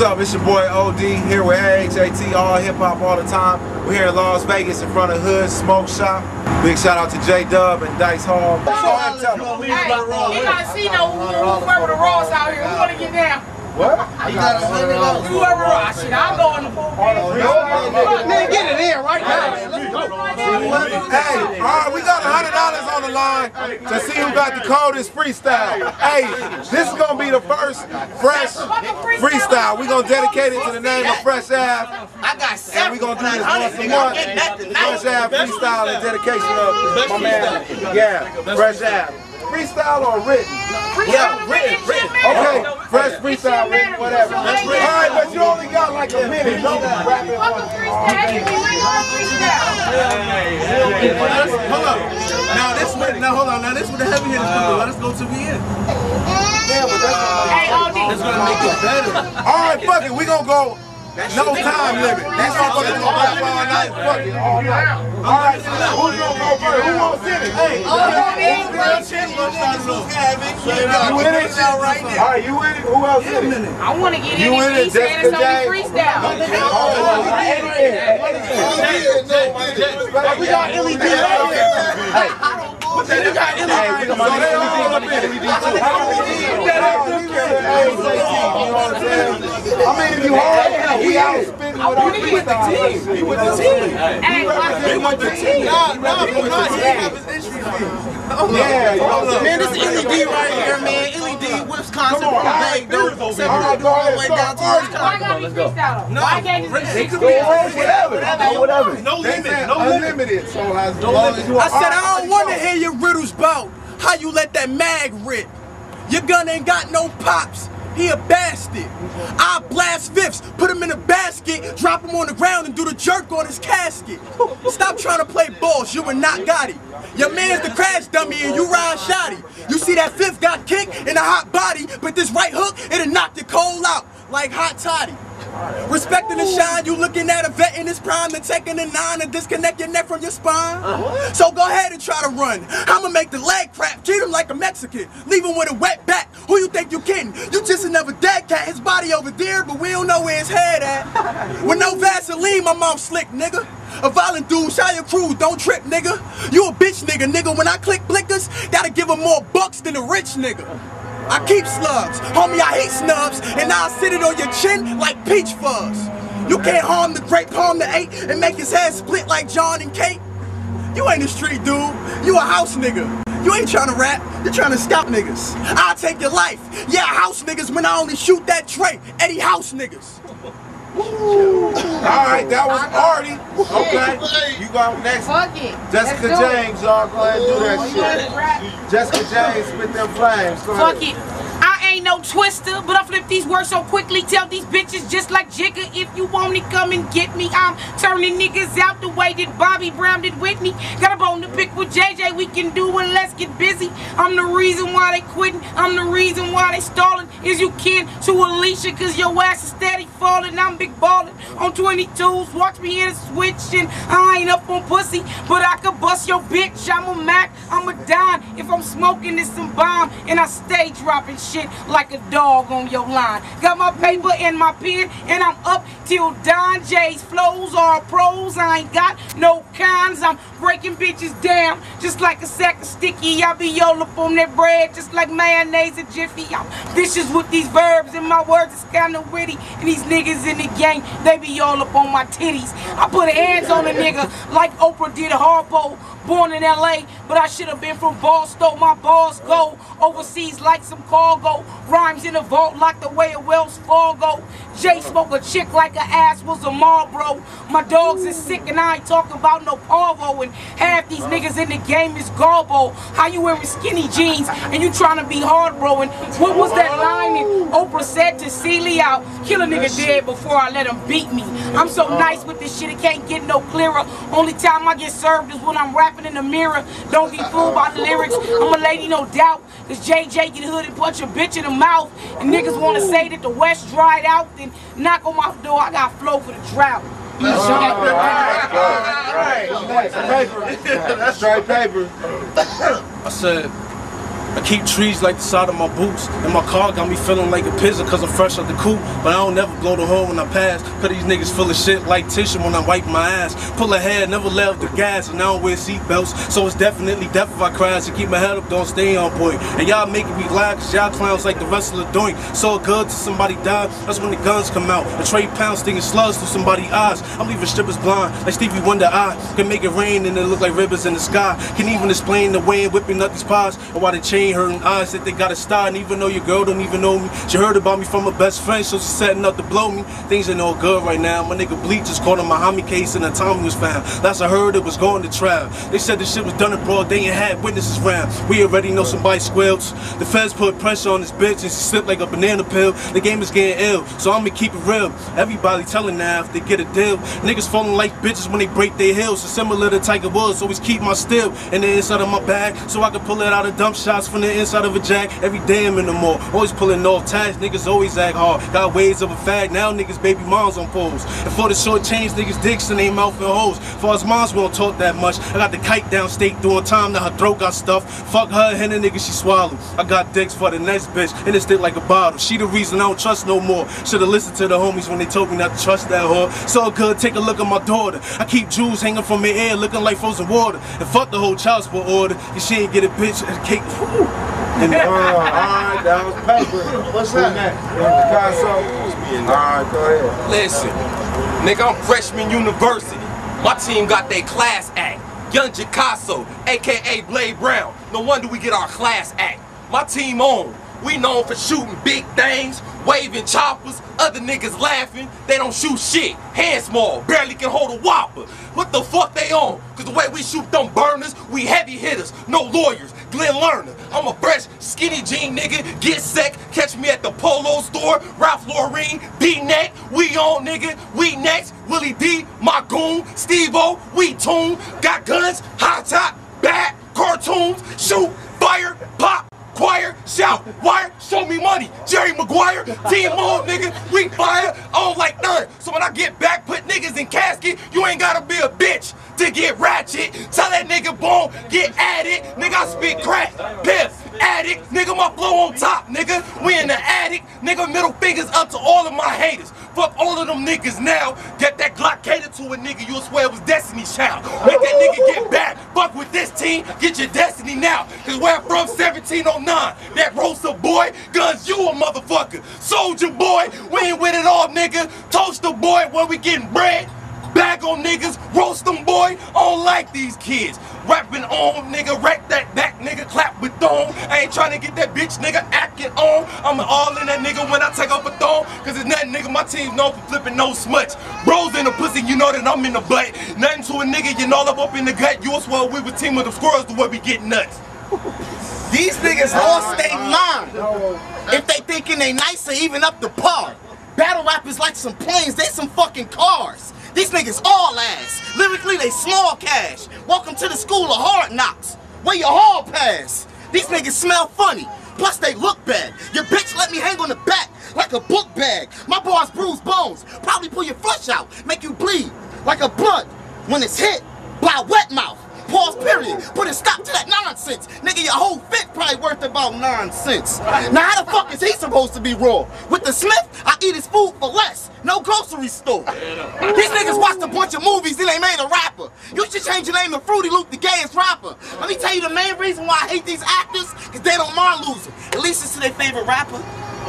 up? It's your boy OD here with AHAT, all hip hop all the time. We're here in Las Vegas in front of Hood Smoke Shop. Big shout out to J Dub and Dice Hall. Hey, you gotta see whoever the Ross out here. Who wanna get down? What? Whoever Ross. Shit, I'm going to Man, get it in right now. Hey, alright, we got $100 on the line to see who got the coldest freestyle. Hey, this is gonna be the first fresh freestyle. We're gonna dedicate it to the name of Fresh Ave. I got And we're gonna do this once a month. Fresh Ave freestyle in dedication of my man, Fresh Ave. Freestyle or written? Yeah, written. Okay, fresh freestyle, written, whatever. Alright, but you only got like a minute. Don't wrap it up. Hold on. Now this with the heavy hitters do. Let us go to the end. Yeah, but That's gonna make it better. alright, fuck it. We gonna go. No time limit. These motherfuckers gonna rap all night. Fuck it, all night. Alright, who's gonna go first? Who wants in it? Hey, you in it? Alright, you in it? Who else in it? I want to get in You in it, it. It's Jessica only J? freestyle. We got LED right here. Hey. We got LED. So they all up in it. I mean, if you hard, we out spinning with our freestyle. He with the team. Hey, with the team. Yeah, Man, this LED right here, man. LED, Wisconsin, Come on, Bay, dude. All right, go ahead, the way down to why gotta be freestyle? Why can't it be whatever. No limit. No limit. Unlimited. So as long as you I said, I don't want to hear your riddles bout how you let that mag rip. Your gun ain't got no pops. He a bastard. I blast fifths, put him in a basket, drop him on the ground and do the jerk on his casket. Stop trying to play balls, you are not Gotti. Your man's the crash dummy and you ride shoddy. You see that fifth got kicked in a hot body, but this right hook, it'll knock your coal out like hot toddy. Respecting the shine, you looking at a vet in his prime and taking a 9 and disconnect your neck from your spine. So go ahead and try to run. I'ma make the leg crap, treat him like a Mexican, leave him with a wet back. Who you think you kidding? You just another dead cat, his body over there, but we don't know where his head at. With no Vaseline, my mouth slick, nigga. A violent dude, shy your crew, don't trip, nigga. You a bitch nigga, when I click blinkers, gotta give him more bucks than a rich nigga. I keep slugs, homie, I hate snubs, and I'll sit it on your chin like peach fuzz. You can't harm the grape, harm the 8, and make his head split like John and Kate. You ain't a street dude, you a house nigga. You ain't trying to rap, you're trying to scout niggas. I'll take your life, yeah, house niggas when I only shoot that trait, Eddie House niggas. Alright, that was Artie. Okay, you go next. Fuck it. Jessica James, y'all go ahead and do that shit. Jessica James, spit them flames. Go Fuck ahead. it. I ain't no twister, but I flip these words so quickly. Tell these bitches just like Jigga, if you want it, come and get me. I'm turning niggas out the way that Bobby Brown did Whitney. Got a bone to pick with JJ, we can do it, let's get busy. I'm the reason why they quitting, I'm the reason why they stalling. Is you kin to Alicia, cause your ass is steady falling. I'm big ballin' on 22s, watch me in a switch, and I ain't up on pussy, but I could bust your bitch. I'm a Mac, I'm a dime. If I'm smoking, it's some bomb, and I stay dropping shit like a dog on your line. Got my paper and my pen, and I'm up till Don J's flows are pros. I ain't got no cons. I'm breaking bitches down just like a sack of sticky. I be all up on that bread just like mayonnaise and Jiffy. I'm vicious with these verbs, and my words is kinda witty. And these niggas in the gang, they be all up on my titties. I put hands on a nigga like Oprah did Harpo. Born in LA, but I should have been from Boston. My balls go overseas like some cargo. Rhymes in the vault like the way of Wells Fargo. Jay smoke a chick like her ass was a Marlboro. My dogs is sick and I ain't talking about no parvo. And half these niggas in the game is garbo. How you wearing skinny jeans and you trying to be hard, bro? And what was that line that Oprah said to Celie? I'll kill a nigga dead before I let him beat me. I'm so nice with this shit, it can't get no clearer. Only time I get served is when I'm rapping in the mirror. Don't be fooled by the lyrics, I'm a lady, no doubt. Cause JJ get hood and punch a bitch in the mouth. And niggas wanna say that the West dried out, then knock on my door, I got flow for the drought. That's straight paper. I said, I keep trees like the side of my boots, and my car got me feeling like a pigeon cause I'm fresh out the coop. But I don't never blow the horn when I pass, cause these niggas full of shit like tissue when I wipe my ass. Pull ahead, never left the gas, and I don't wear seatbelts, so it's definitely death if I crash. To keep my head up, don't stay on point. And y'all making me glad cause y'all clowns like the rest of the doink. So good till somebody die, that's when the guns come out. And trade pounds stinging slugs through somebody's eyes. I'm leaving strippers blind, like Stevie Wonder. I can make it rain and it look like rivers in the sky. Can even explain the way I'm whipping up these pies, or why the chain hurting eyes that they got a star. And even though your girl don't even know me, she heard about me from her best friend, so she's setting up to blow me. Things ain't all good right now. My nigga Bleach just caught a Muhammad case and a Tommy was found. Last I heard it was going to trial. They said the shit was done abroad, they ain't had witnesses round. We already know somebody squelched. The feds put pressure on this bitch and she slipped like a banana pill. The game is getting ill, so I'ma keep it real. Everybody telling now if they get a deal. Niggas falling like bitches when they break their heels. So similar to Tiger Woods, always keep my steel in the inside of my bag, so I can pull it out of dump shots from the inside of a jack. Every day I'm in the mall, always pulling off tags. Niggas always act hard, got ways of a fag. Now niggas baby moms on poles. And for the short change, niggas dicks in they mouth and hoes. For us moms, we don't talk that much. I got the kite downstate doing time, now her throat got stuffed. Fuck her and the nigga she swallowed. I got dicks for the next bitch, and it stick like a bottle. She the reason I don't trust no more. Should've listened to the homies when they told me not to trust that whore. So good, take a look at my daughter. I keep jewels hanging from her ear, looking like frozen water. And fuck the whole child support order, cause she ain't get a bitch and a cake. And alright, that was paper. What's that? Picasso. Alright, go ahead. Listen, nigga, I'm freshman university. My team got their class act. Young Picasso, aka Blade Brown. No wonder we get our class act. My team on. We known for shooting big things, waving choppers, other niggas laughing. They don't shoot shit. Hand small, barely can hold a whopper. What the fuck they on? Cause the way we shoot them burners, we heavy hitters, no lawyers. Glenn Lerner, I'm a fresh, skinny jean nigga, get sick, catch me at the Polo store, Ralph Lauren, D-Neck, we on nigga, we next, Willie D, my goon, Steve-O, we tune, got guns, high top, bad, cartoons, shoot, fire, pop, choir, shout, wire, show me money, Jerry Maguire, team on nigga, we fire, I don't like none. So when I get back, put niggas in casket, you ain't gotta be a bitch to get ratchet. Tell that nigga boom, get at it, nigga I spit crack, piff, addict, nigga my flow on top, nigga, we in the attic, nigga middle fingers up to all of my haters. Fuck all of them niggas now, get that Glock catered to a nigga, you'll swear it was Destiny's Child. Make that nigga get back, fuck with this team, get your destiny now, cause where I'm from 1709, that roaster boy, guns you a motherfucker, soldier boy, we ain't with it all nigga, toaster boy, where we getting bread, bag on niggas, roast them boy, I don't like these kids, rapping on nigga, wreck that back nigga, clap with thong, I ain't trying to get that bitch nigga acting on, I'm all in that nigga when I take off a thong, cause it's nothing nigga, my team's known for flipping no smuts, bros in the pussy, you know that I'm in the butt, nothing to a nigga, you all up in the gut, you'll swell we with team of the squirrels the way we get nuts. These niggas lost their mind. If they thinking they nice or even up to par. Battle rappers like some planes, they some fucking cars. These niggas all ass. Lyrically, they small cash. Welcome to the school of hard knocks. Where your hall pass. These niggas smell funny. Plus they look bad. Your bitch let me hang on the back like a book bag. My bars bruise bones. Probably pull your flesh out. Make you bleed like a blunt when it's hit by a wet mouth. Pause period. Put a stop to that nonsense. Nigga, your whole fit probably worth about 9 cents. Now how the fuck is he supposed to be raw? With the Smith, I eat his food for less. No grocery store. These niggas watched a bunch of movies, then they made a rapper. You should change your name to Fruity Loop, the gayest rapper. Let me tell you the main reason why I hate these actors, because they don't mind losing. At least it's to their favorite rapper.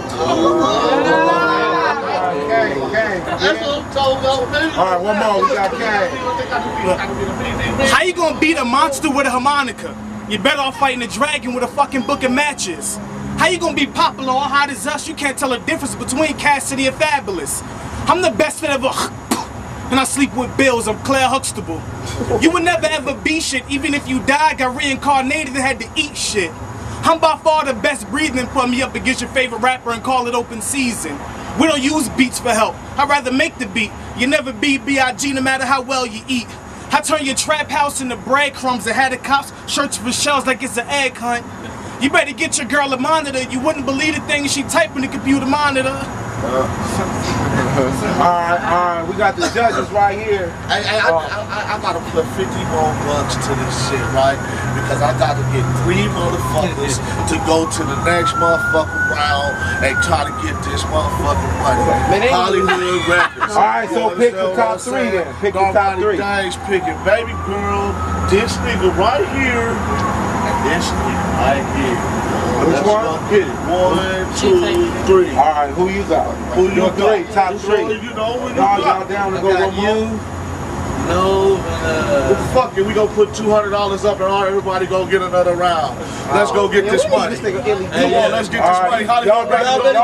Alright, one more, we got Kang. How you gonna beat a monster with a harmonica? You better off fighting a dragon with a fucking book of matches. How you gonna be popular or hot as us? You can't tell the difference between Cassidy and Fabulous. I'm the best that ever and I sleep with bills, I'm Claire Huxtable. You would never ever be shit, even if you died, got reincarnated and had to eat shit. I'm by far the best breathing, put me up against your favorite rapper and call it open season. We don't use beats for help, I'd rather make the beat. You never be B.I.G. no matter how well you eat. I turn your trap house into breadcrumbs and had the cops searching for shells like it's an egg hunt. You better get your girl a monitor, you wouldn't believe the things she type in the computer monitor. Alright, we got the judges right here. I gotta put 50 more bucks to this shit, right? Because I gotta get 3 motherfuckers to go to the next motherfucking round and try to get this motherfucking money. Hollywood Records. Alright, so pick the top 3 then. Pick the top 3. Days picking Baby Girl, this nigga right here, and this nigga right here. Which one? Get it. 1, 2, 3. Alright, who you got? Who you got? 3, top 3. You know who you Y'all got. down to go one more? No, fuck it, we gonna put $200 up and everybody go get another round. Let's go get this money. Come on, let's get this money. Hollywood Records, you know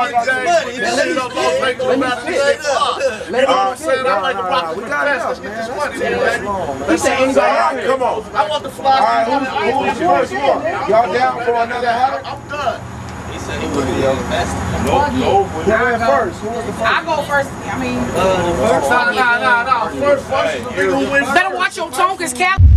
what I'm saying? I like to rock the fast. Let's get this money. Let's say, come on. I want the fly. Alright, who's the first one? Y'all down for another $100? I'm done. He said he would be the best. Who went first? Who was the first? I go first. I mean, Nah. First is the nigga who wins. better watch your tone, cause Cal.